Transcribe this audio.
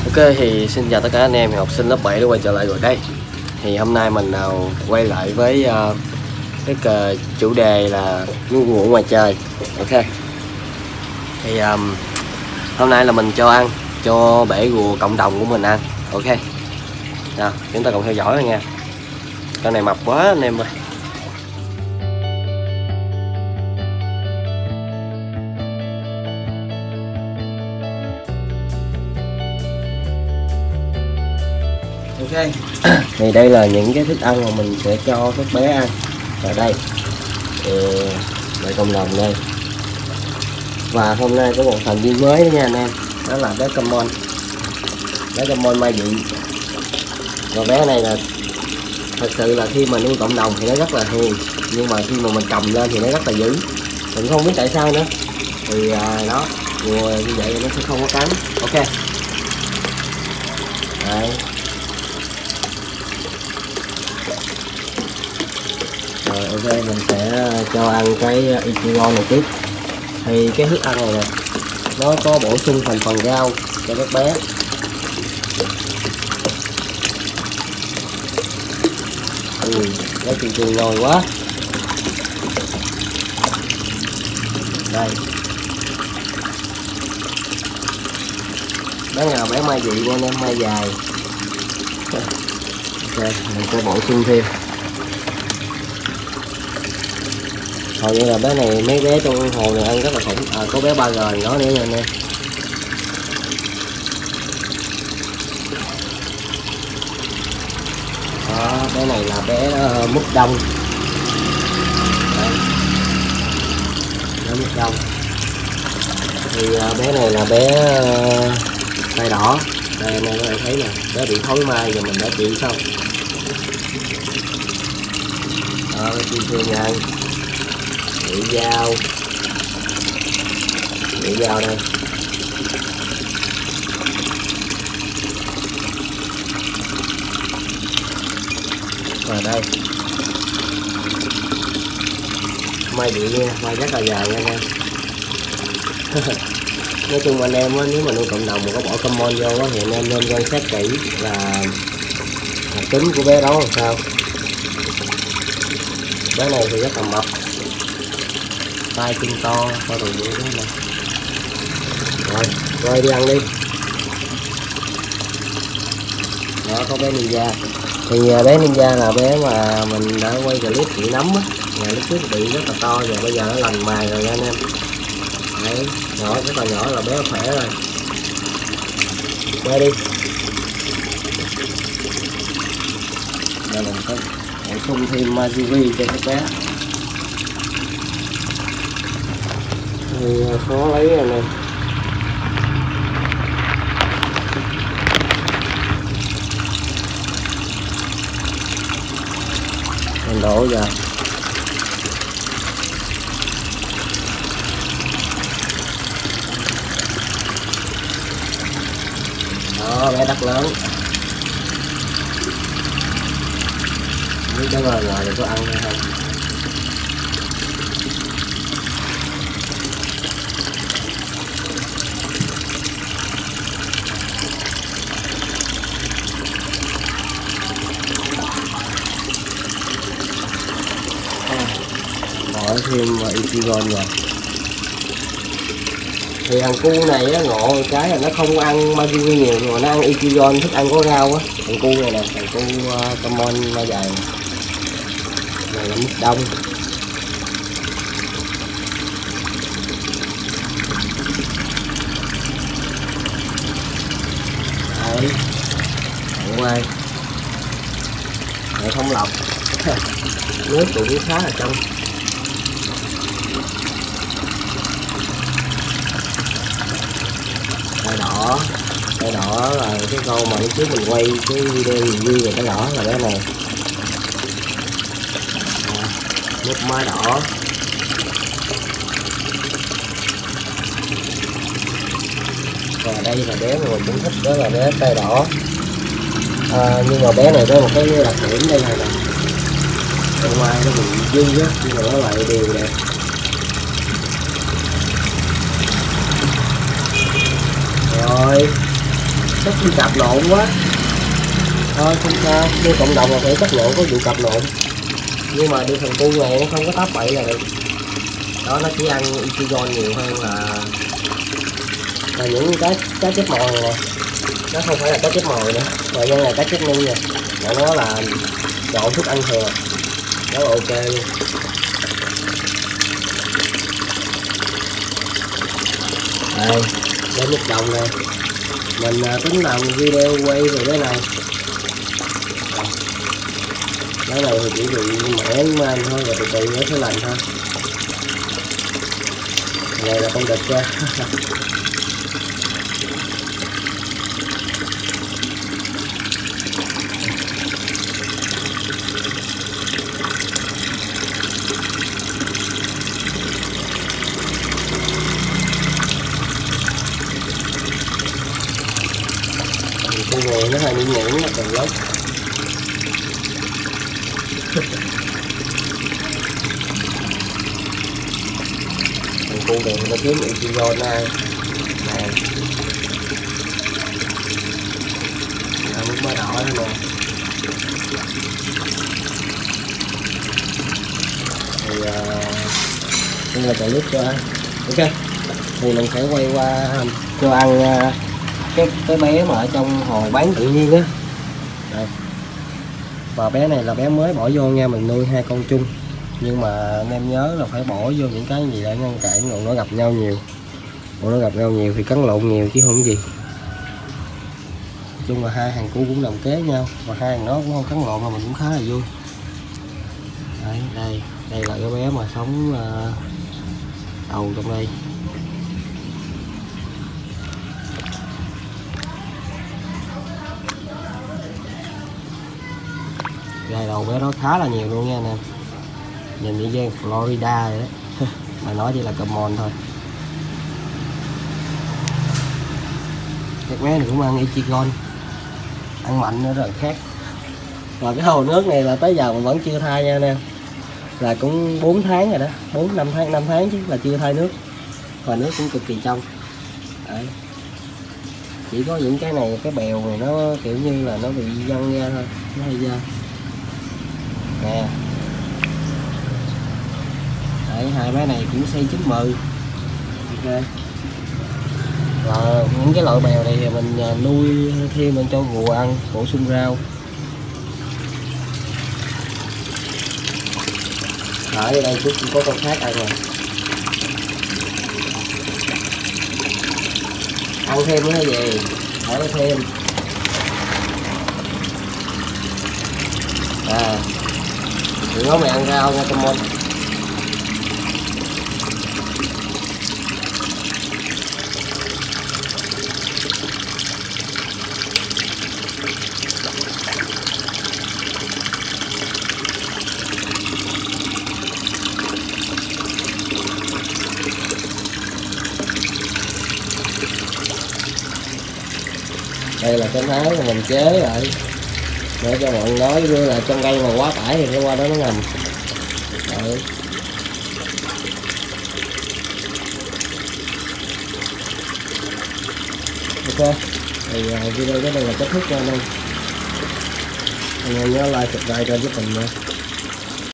Ok thì xin chào tất cả anh em học sinh lớp 7 đã quay trở lại rồi đây. Thì hôm nay mình quay lại với cái chủ đề là nuôi ngủ ngoài trời. Ok. Thì hôm nay là mình cho ăn cho bể rùa cộng đồng của mình ăn. Ok. Nào, chúng ta cùng theo dõi nha. Con này mập quá anh em ơi. Ok. Thì đây là những cái thức ăn mà mình sẽ cho các bé ăn ở đây. Để cộng đồng đây. Và hôm nay có một thành viên mới nữa nha anh em, đó là bé Camon. Bé Camon Mai Dị. Và bé này là thật sự là khi mà nuôi cộng đồng thì nó rất là hiền, nhưng mà khi mà mình cầm lên thì nó rất là dữ. Mình không biết tại sao nữa. Thì đó, rùa như vậy nó sẽ không có cắn. Ok. Đấy. Rồi ok, mình sẽ cho ăn cái Ichigon này tiếp. Thì cái thức ăn này nè, nó có bổ sung thành phần rau cho các bé. Nó chừng nồi quá. Đây. Bé nào bé Mai Dị của anh em, mai dài. Ok, mình sẽ bổ sung thêm. Hầu như là bé này mấy bé trong hồ này ăn rất là khủng. Có bé 3G nó nữa nha anh em. Đó, bé này là bé mút đông. Đấy. Bé mút đông. Thì bé này là bé tai đỏ. Đây anh em có thể thấy nè, bé bị thối mai và mình đã trị xong. Đó, bé chi thương ăn. Bị dao đây. Rồi đây mai bị nha, mai rất là dài nha anh em. Nói chung anh em á, nếu mà nuôi cộng đồng mà có bỏ Camon vô á, thì anh em nên quan sát kỹ là tính của bé đó làm sao. Bé này thì rất là mập, tay chân to, to đầu như thế này. Rồi đi ăn đi. Đó, có bé Ninja. Thì bé Ninja là bé mà mình đã quay clip bị nấm á, lúc trước bị rất là to, và bây giờ nó lành mài rồi nha anh em. Đấy, nhỏ rất là nhỏ là bé khỏe rồi. Quay đi. Đây là có bổ sung thêm Majuri cho các bé. Thì khó lấy anh em. Mình đổ vào. Đó, bé đất lớn. Biết đó là ngoài này có ăn hay không. Bỏ thêm Ichigon vào. Thì thằng cu này á, ngộ cái là nó không ăn Majuri nhiều, nhưng mà nó ăn Ichigon, thích ăn có rau á. Thằng cu này nè, thằng cu Camon mai dài này là mít đông. Đấy, ngoài hệ thống lọc. Nước cũng khá là trong. Cái đỏ là cái câu mà lúc trước mình quay cái video review về cái đỏ là cái này. Nước mai đỏ. Và đây là bé mà mình cũng thích, đó là bé tai đỏ. Nhưng mà bé này có một cái đặc điểm đây này nè, bên ngoài nó bị dư á, nhưng mà nó lại đều đẹp. Rồi chắc đi cặp lộn quá. Thôi không sao, nuôi cộng đồng là phải chấp nhận có vụ cặp lộn, nhưng mà đi thằng cu này nó không có táp bậy là được. Đó, nó chỉ ăn Ichigon nhiều hơn là những cá chép mồi này. Nó không phải là cá chép mồi nữa, mà nhân là cá chép nuôi nè, mà nó là trộn thức ăn thừa, đó là ok luôn. Đây, đến nước đồng này mình tính làm video quay về cái này. Cái này thì chỉ bị mẻ man thôi, và từ từ nó sẽ lành thôi. Này là con đực nha. Con người nó hay nhuyễn nhuyễn từ lớp. Thằng cu này nó kiếm Ichigon này. Nè. Mức mới đỏ đó nè. Thì đây là chậu nước cho ăn. Ok. Thì mình sẽ quay qua cho ăn cái bé mà ở trong hồ bán tự nhiên á. Đây. Và bé này là bé mới bỏ vô nha, mình nuôi 2 con chung, nhưng mà anh em nhớ là phải bỏ vô những cái gì để ngăn cản rồi nó gặp nhau nhiều. Nó gặp nhau nhiều thì cắn lộn nhiều chứ không gì. Nói chung là 2 thằng cu cũng nằm kế nhau, và 2 thằng nó cũng không cắn lộn, mà mình cũng khá là vui. Đấy, đây là cái bé mà sống đầu trong đây. Gài đầu bé đó khá là nhiều luôn nha anh em, nhìn như gian Florida vậy đó. Mà nói chỉ là common thôi. Các bé này cũng ăn Ichigon, ăn mạnh nữa rồi khác. Và cái hồ nước này là tới giờ mình vẫn chưa thay nha anh em, là cũng 4 tháng rồi đó, 5 tháng chứ là chưa thay nước, và nước cũng cực kỳ trong. Đấy. Chỉ có những cái này, cái bèo này nó kiểu như là nó bị văng ra thôi, nó hơi dơ nè. Đấy, 2 bé này cũng xây 9-10. Ok. Và những cái loại bèo này thì mình nuôi thêm mình cho rùa ăn, bổ sung rau. Ở đây chút có con khác ăn rồi. Ăn thêm nữa hay gì? Hỏi thêm. Đừng có mày ăn rau nha tôm. Đây là cái máy mà mình chế lại để cho mọi người nói như là trong đây mà quá tải thì nó qua đó nó nằm. Đấy. Ok, thì video cái này là kết thúc nha anh em. Mọi người nhớ like, subscribe kênh giúp mình nha.